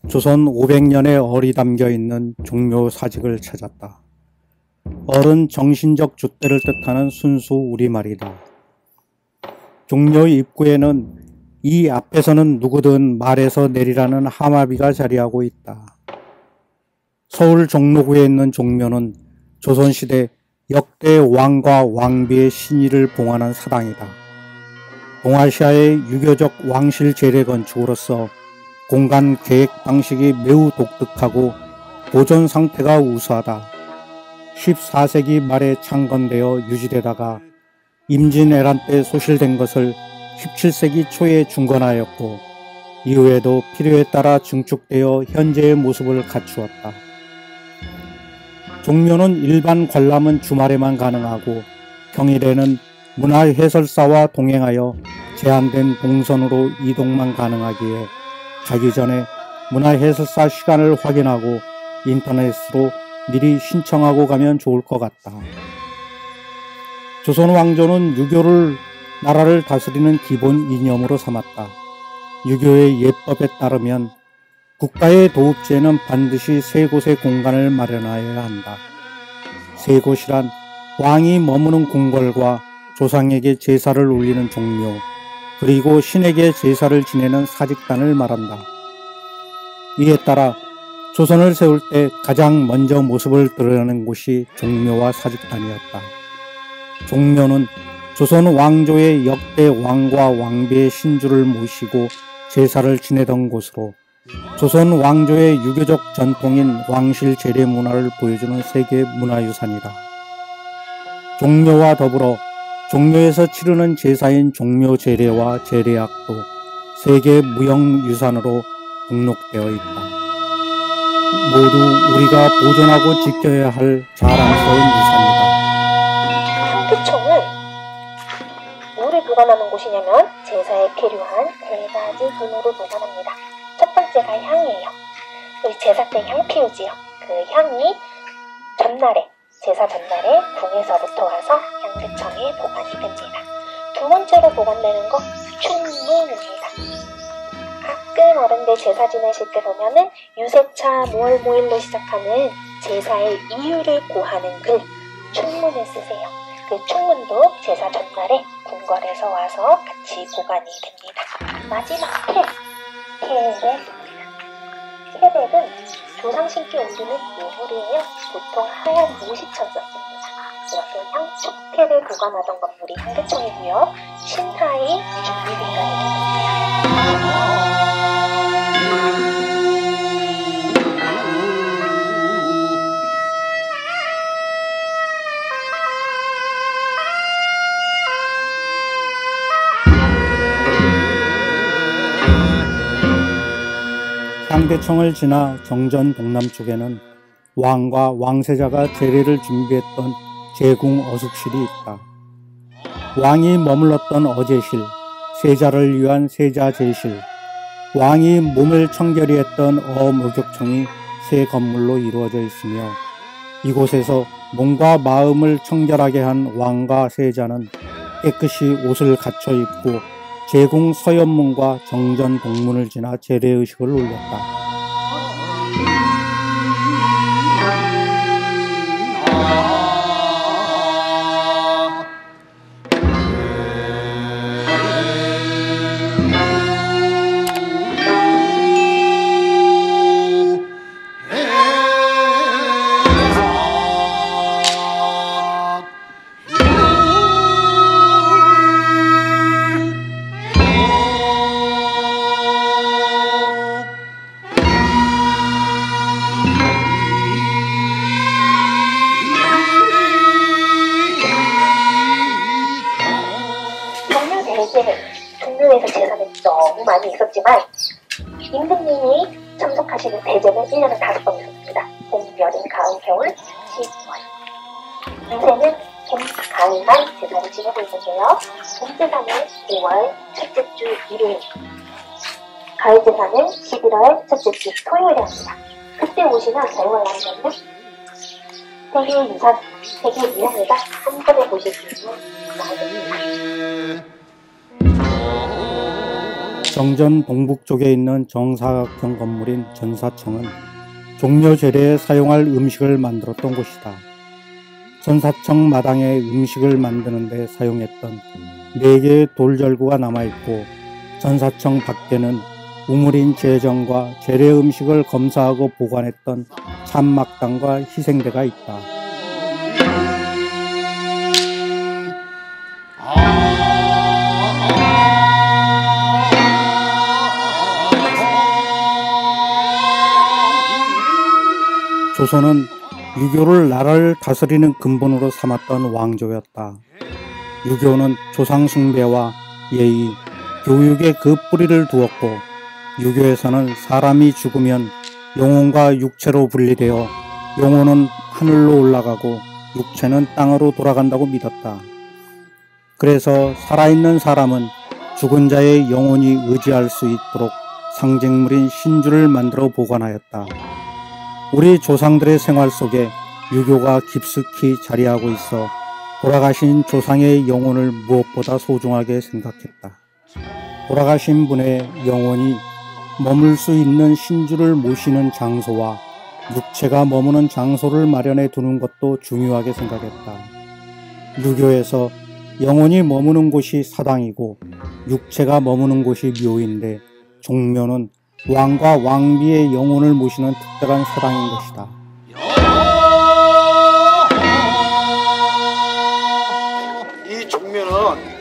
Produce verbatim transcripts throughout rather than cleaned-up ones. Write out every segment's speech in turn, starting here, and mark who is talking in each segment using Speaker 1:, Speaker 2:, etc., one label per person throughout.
Speaker 1: 조선 오백 년의 얼이 담겨있는 종묘 사직을 찾았다. 얼은 정신적 줏대를 뜻하는 순수 우리말이다. 종묘 입구에는 이 앞에서는 누구든 말에서 내리라는 하마비가 자리하고 있다. 서울 종로구에 있는 종묘는 조선시대 역대 왕과 왕비의 신의를 봉헌한 사당이다. 동아시아의 유교적 왕실 재래 건축으로서 공간 계획 방식이 매우 독특하고 보존 상태가 우수하다. 십사 세기 말에 창건되어 유지되다가 임진왜란 때 소실된 것을 십칠 세기 초에 중건하였고 이후에도 필요에 따라 증축되어 현재의 모습을 갖추었다. 종묘는 일반 관람은 주말에만 가능하고 평일에는 문화해설사와 동행하여 제한된 동선으로 이동만 가능하기에 가기 전에 문화해설사 시간을 확인하고 인터넷으로 미리 신청하고 가면 좋을 것 같다. 조선 왕조는 유교를 나라를 다스리는 기본 이념으로 삼았다. 유교의 예법에 따르면 국가의 도읍지에는 반드시 세 곳의 공간을 마련하여야 한다. 세 곳이란 왕이 머무는 궁궐과 조상에게 제사를 올리는 종묘, 그리고 신에게 제사를 지내는 사직단을 말한다. 이에 따라 조선을 세울 때 가장 먼저 모습을 드러내는 곳이 종묘와 사직단이었다. 종묘는 조선 왕조의 역대 왕과 왕비의 신주를 모시고 제사를 지내던 곳으로 조선 왕조의 유교적 전통인 왕실 제례 문화를 보여주는 세계 문화유산이다. 종묘와 더불어 종묘에서 치르는 제사인 종묘 제례와 제례악도 세계 무형유산으로 등록되어 있다. 모두 우리가 보존하고 지켜야 할 자랑스러운 유산이다.
Speaker 2: 상표총은 뭐를 보관하는 곳이냐면 제사에 계류한 세 가지 기물을 보관합니다. 첫 번째가 향이에요. 우리 제사 때 향 피우지요. 그 향이 전날에 제사 전날에 궁에서부터 와서 향대청에 보관이 됩니다. 두 번째로 보관되는 거 충문입니다. 가끔 어른들 제사 지내실 때 보면은 유세차 무얼무일로 시작하는 제사의 이유를 고하는 글 충문을 쓰세요. 그 충문도 제사 전날에 궁궐에서 와서 같이 보관이 됩니다. 마지막 켈, 켈을 켈은 조상 신께 올리는 예물이에요. 보통 하얀 모시천 썼습니다. 이렇게 향촉kel을 보관하던 건물이 향대청이고요. 신하의 준비 공간입니다.
Speaker 1: 향대청을 지나 정전 동남쪽에는 왕과 왕세자가 제례를 준비했던 제궁 어숙실이 있다. 왕이 머물렀던 어제실, 세자를 위한 세자제실, 왕이 몸을 청결히 했던 어목욕청이 세 건물로 이루어져 있으며 이곳에서 몸과 마음을 청결하게 한 왕과 세자는 깨끗이 옷을 갖춰 입고 제궁 서현문과 정전 동문을 지나 제례의식을 올렸다.
Speaker 2: 종묘에서 제사는 너무 많이 있었지만 임금님이 참석하시는 대제는 일 년에 다섯 번 있었습니다. 봄, 여름, 가을, 겨울, 시월. 요새는 봄, 가을만 제사를 지내고 있는데요. 봄 제사는 오월 첫째 주 일요일, 가을 제사는 십일월 첫째 주 토요일에 합니다. 그때 오시면 대우를 하시는데 세계의 유산, 세계의 유산을 한 번에 보실 수 있는 마을입니다.
Speaker 1: 정전 동북 쪽에 있는 정사각형 건물인 전사청은 종묘 제례에 사용할 음식을 만들었던 곳이다. 전사청 마당에 음식을 만드는 데 사용했던 네 개의 돌절구가 남아있고 전사청 밖에는 우물인 제정과 제례 음식을 검사하고 보관했던 참막당과 희생대가 있다. 조선은 유교를 나라를 다스리는 근본으로 삼았던 왕조였다. 유교는 조상 숭배와 예의, 교육에 그 뿌리를 두었고 유교에서는 사람이 죽으면 영혼과 육체로 분리되어 영혼은 하늘로 올라가고 육체는 땅으로 돌아간다고 믿었다. 그래서 살아있는 사람은 죽은 자의 영혼이 의지할 수 있도록 상징물인 신주를 만들어 보관하였다. 우리 조상들의 생활 속에 유교가 깊숙이 자리하고 있어 돌아가신 조상의 영혼을 무엇보다 소중하게 생각했다. 돌아가신 분의 영혼이 머물 수 있는 신주를 모시는 장소와 육체가 머무는 장소를 마련해 두는 것도 중요하게 생각했다. 유교에서 영혼이 머무는 곳이 사당이고 육체가 머무는 곳이 묘인데 종묘는 왕과 왕비의 영혼을 모시는 특별한 사당인 것이다.
Speaker 3: 이 종묘는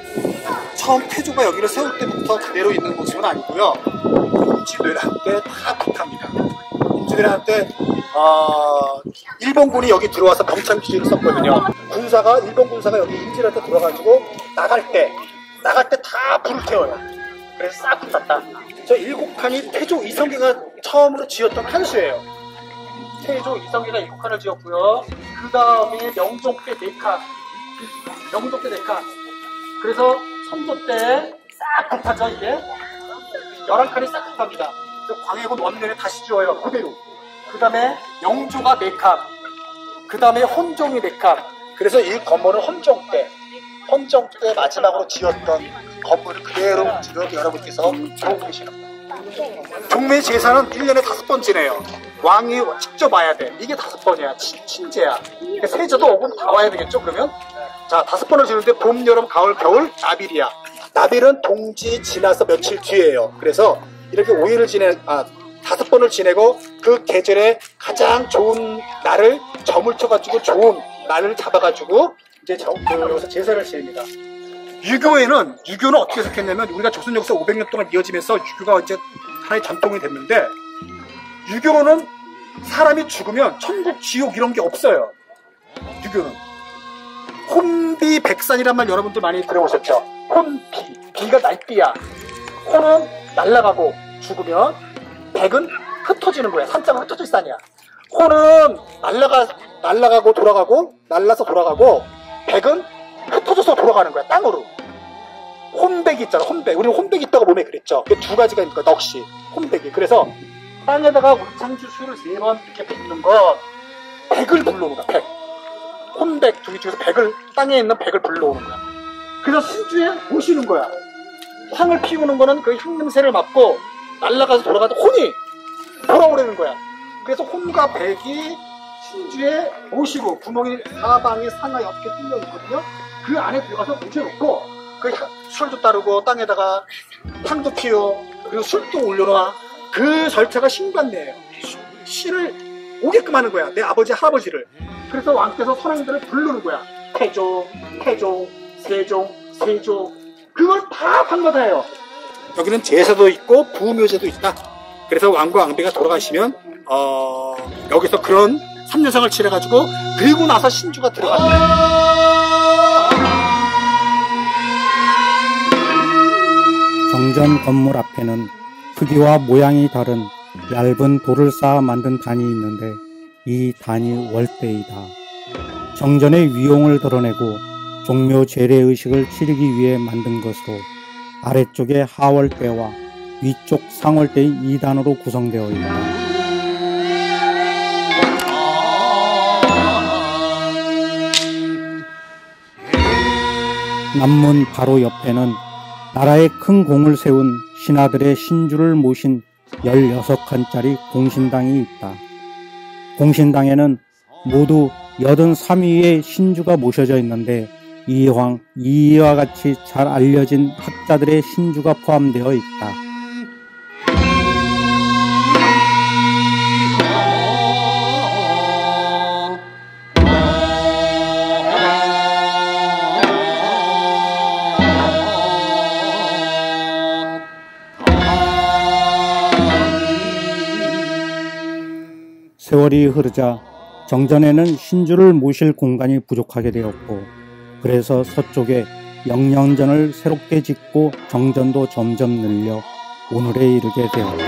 Speaker 3: 처음 태조가 여기를 세울 때부터 그대로 있는 곳은 아니고요. 임진왜란 때 다 붙합니다. 임진왜란 때 어, 일본군이 여기 들어와서 병참기지를 썼거든요. 군사가 일본 군사가 여기 임진왜란 때 들어가지고 나갈 때 나갈 때 다 불을 태워요. 그래서 싹 붙었다. 저 일곱 칸이 태조 이성계가 처음으로 지었던 칸수예요. 태조 이성계가 일곱 칸을 지었고요. 그 다음에 명종 때 네 칸, 명종 때 네 칸. 그래서 선조 때 싹 붙하죠 이게. 열한 칸이 싹 붙합니다. 광해군 원년에 다시 지어요 그대로. 그 다음에 영조가 네 칸, 그 다음에 혼종이 네 칸. 그래서 이 건물은 혼종 때, 혼종 때 마지막으로 지었던 건물을 그대로 지금 여러분께서 보고 계시는 거예요. 종묘 제사는 일 년에 다섯 번 지내요. 왕이 직접 와야 돼. 이게 다섯 번이야. 친, 친제야. 세자도 오고 다 와야 되겠죠 그러면? 자, 다섯 번을 지는데 봄, 여름, 가을, 겨울, 나빌이야. 나빌은 동지 지나서 며칠 뒤에요. 그래서 이렇게 오 일을 지내, 아, 다섯 번을 지내고 그 계절에 가장 좋은 날을 점을 쳐가지고 좋은 날을 잡아가지고 이제 저, 그, 여기서 제사를 지냅니다. 유교에는, 유교는 어떻게 시작했냐면 우리가 조선 역사 오백 년 동안 이어지면서 유교가 이제 하나의 전통이 됐는데 유교는 사람이 죽으면 천국, 지옥 이런 게 없어요. 유교는. 혼비 백산이란 말 여러분들 많이 들어보셨죠? 혼비, 비가 날비야. 혼은 날아가고 죽으면 백은 흩어지는 거야. 산자가 흩어질 산이야. 혼은 날아가, 날아가고 돌아가고 날라서 돌아가고 백은 흩어져서 돌아가는 거야. 땅으로. 혼백이 있잖아. 혼백. 우리는 혼백이 있다고 몸에 그랬죠. 그 두 가지가 있는 거야. 넋이. 혼백이. 그래서 땅에다가 울창주 수를 세 번 이렇게 뱉는 건 백을 불러오는 거야. 백. 혼백 두 개 중에서 백을, 땅에 있는 백을 불러오는 거야. 그래서 신주에 모시는 거야. 향을 피우는 거는 그 향 냄새를 맡고 날아가서 돌아가서 혼이 돌아오려는 거야. 그래서 혼과 백이 신주에 모시고 구멍이 사방에 상하 여섯 개 뚫려 있거든요. 그 안에 들어가서 뭉쳐놓고 그 향, 술도 따르고 땅에다가 향도 피워 그리고 술도 올려놔. 그 절차가 신관례예요. 씨를 오게끔 하는 거야. 내 아버지 할아버지를. 그래서 왕께서 선왕들을 부르는 거야. 태종, 태종, 세종, 세종. 그걸 다 판거다해요. 여기는 제사도 있고 부묘제도 있다. 그래서 왕과 왕비가 돌아가시면 어, 여기서 그런 삼 년상을 치러가지고 그리고 나서 신주가 들어갑니다.
Speaker 1: 정전 건물 앞에는 크기와 모양이 다른 얇은 돌을 쌓아 만든 단이 있는데 이 단이 월대이다. 정전의 위용을 드러내고 종묘 제례의식을 치르기 위해 만든 것으로 아래쪽에 하월대와 위쪽 상월대의 이 단으로 구성되어 있다. 남문 바로 옆에는 나라에 큰 공을 세운 신하들의 신주를 모신 열여섯 칸짜리 공신당이 있다. 공신당에는 모두 여든삼 위의 신주가 모셔져 있는데 이황, 이와 같이 잘 알려진 학자들의 신주가 포함되어 있다. 세월이 흐르자 정전에는 신주를 모실 공간이 부족하게 되었고, 그래서 서쪽에 영령전을 새롭게 짓고 정전도 점점 늘려 오늘에 이르게 되었다.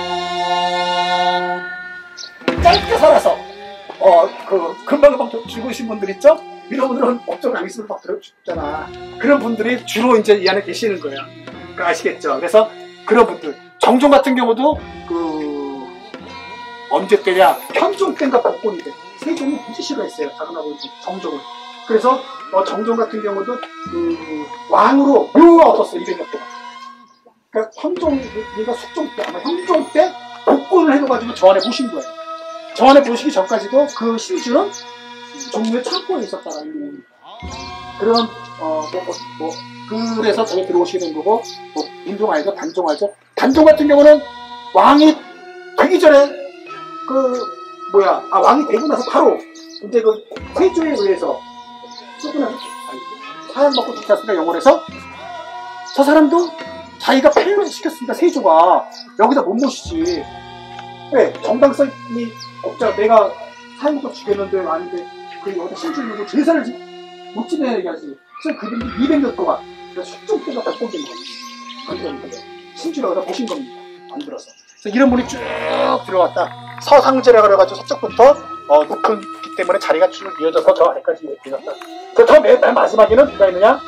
Speaker 3: 짧게 살아서 어 그 금방금방 죽으신 분들 있죠? 이런 분들은 업종 안 있으면 막 들어 죽잖아. 그런 분들이 주로 이제 이 안에 계시는 거야. 그 아시겠죠? 그래서 그런 분들, 정종 같은 경우도 그 언제 때냐? 현종 때인가 복권이 돼. 세종이 후지시가 있어요. 작은 아버지 정종을. 그래서 어, 정종 같은 경우도 그 왕으로 묘가 얻었어. 이백 년 동안. 그러니까 현종이가 숙종 때, 아마 현종 때 복권을 해줘가지고 저 안에 모신 거예요. 저 안에 모시기 전까지도 그 신주는 종묘의 창고에 있었다라는 그런 어 뭐 뭐 뭐, 그래서 저기 들어오시게 된 거고, 뭐 인종 알죠? 단종 알죠? 단종 같은 경우는 왕이 되기 전에 그 뭐야 아 왕이 되고 나서 바로 이제 그 세조에 의해서 쫓겨나서 사양 먹고 죽지 않습니까? 영월에서 저 사람도 자기가 패를 시켰으니까 세조가 여기다 못 모시지. 왜? 정당성이 없잖아. 내가 사양 먹고 죽였는데 아닌데 그 여기다 신주를 제사를 못 지내야지. 그래서 그들이 이백 년 동안 숙종 때가 백번된 거예요. 신주를 여기다 모신 겁니다. 만들어서. 그래서 이런 분이 쭉 들어왔다. 서상제라 그래가지고 서쪽부터 어, 높은 기 때문에 자리가 쭉 이어져서 저 아래까지 이어졌다. 그저 맨 마지막에는 누가 있느냐?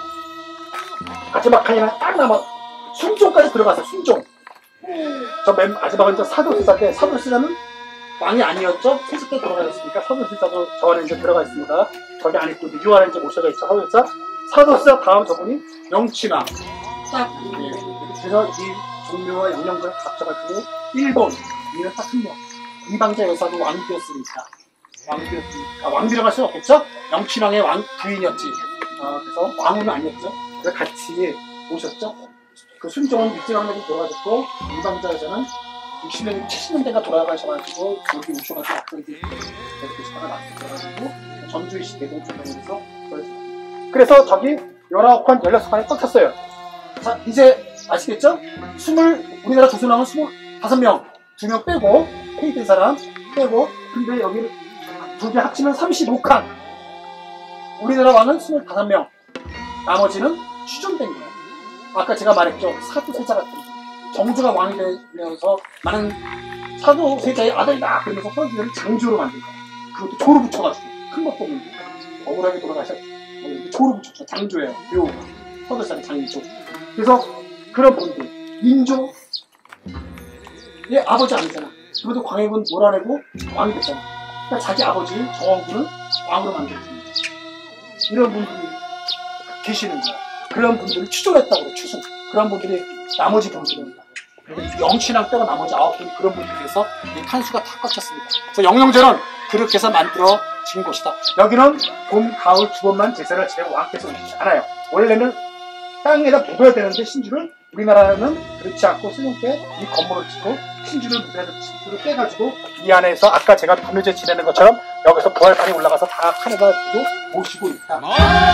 Speaker 3: 마지막 칸이나 딱 남아 순종까지 들어갔어요. 순종. 저 맨 마지막은 저 사도세자인데, 사도세자는 왕이 아니었죠? 세습 때 돌아가셨으니까 사도세자도 저 안에 이제 들어가 있습니다. 저기 안에 또 유 안에 이제 모셔져 있죠. 사도세자. 사도세자 다음 저분이 영춘왕. 딱 네. 그래서 이 종묘와 영령을 합쳐가지고 일본 이는 딱 한 명. 이방자 여사도 왕이 되었으니까 왕이 되었으니까 아, 왕비라고 할 수는 없겠죠? 영춘왕의 왕 부인이었지. 어, 그래서 왕은 아니었죠. 그래서 같이 오셨죠. 그 순종은 일제강점기 돌아가셨고, 이방자 여사는 육십 년, 칠십 년대가 돌아가셔가지고 여기 오셔가지고 앞으로 이제 계속 계시다가 나서가지고 전주의 시대도 조정해서 그래서 저기 열아홉 칸, 열여섯 칸에 꽉 찼어요. 자, 이제 아시겠죠? 스물, 우리나라 조선왕은 스물다섯 명, 두 명 빼고, 페이된 사람 빼고, 근데 여기 두 개 합치면 삼십오 칸. 우리나라 왕은 스물다섯 명, 나머지는 추존된 거예요. 아까 제가 말했죠. 사도세자 같은 정주가 왕이 되면서 많은 사도세자의 아들이다 그러면서 사도세자를 장주로 만든 거예요. 그것도 조로 붙여가지고 큰 것 보면 억울하게 돌아가셨 조로 붙였죠. 장조예요. 요 사도세자는 장조. 그래서 그런 분들 인조의 아버지 아니잖아. 그것도 광해군 몰아내고 왕이 됐잖아. 그러니까 자기 아버지 정원군을 왕으로 만들었습니다. 이런 분들이 계시는 거야. 그런 분들을 추종했다고 그래. 추종. 그런 분들이 나머지 분들입니다. 영춘왕 빼고 나머지 아홉 분이 그런 분들에서 이 칸수가 다 꽉찼습니다. 그래서 영령제는 그렇게 해서 만들어진 곳이다. 여기는 봄, 가을 두 번만 제사를 지내고 왕께서 오시지 않아요. 원래는 땅에다 묻어야 되는데 신주를 우리나라는 그렇지 않고 승용 때 이 건물을 짓고 신주를 묻어야 되는 신주를 빼가지고 이 안에서 아까 제가 분유제 지내는 것처럼 여기서 부활판이 올라가서 다 칸에다 두고 모시고 있다.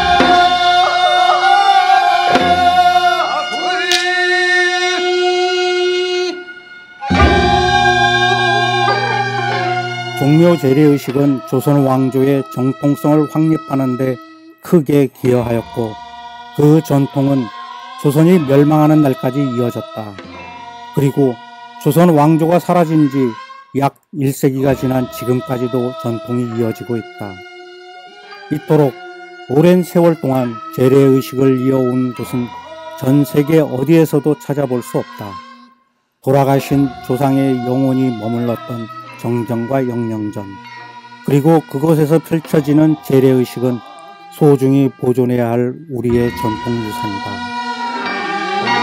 Speaker 1: 종묘 재래의식은 조선 왕조의 정통성을 확립하는 데 크게 기여하였고, 그 전통은 조선이 멸망하는 날까지 이어졌다. 그리고 조선 왕조가 사라진 지 약 일 세기가 지난 지금까지도 전통이 이어지고 있다. 이토록 오랜 세월 동안 재래의식을 이어온 곳은 전 세계 어디에서도 찾아볼 수 없다. 돌아가신 조상의 영혼이 머물렀던 정전과 영령전, 그리고 그곳에서 펼쳐지는 재래의식은 소중히 보존해야 할 우리의 전통유산이다.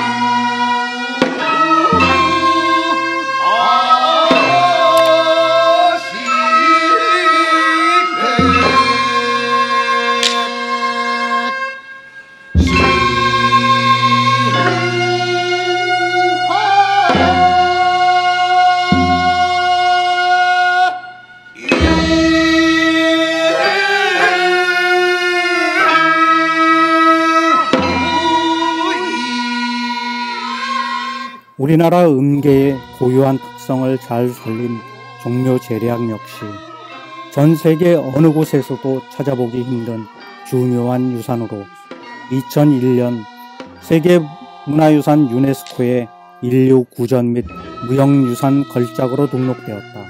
Speaker 1: 우리나라 음계의 고유한 특성을 잘 살린 종묘 제략 역시 전 세계 어느 곳에서도 찾아보기 힘든 중요한 유산으로 이천일 년 세계문화유산 유네스코의 인류 구전 및 무형유산 걸작으로 등록되었다.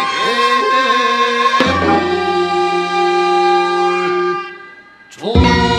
Speaker 4: 종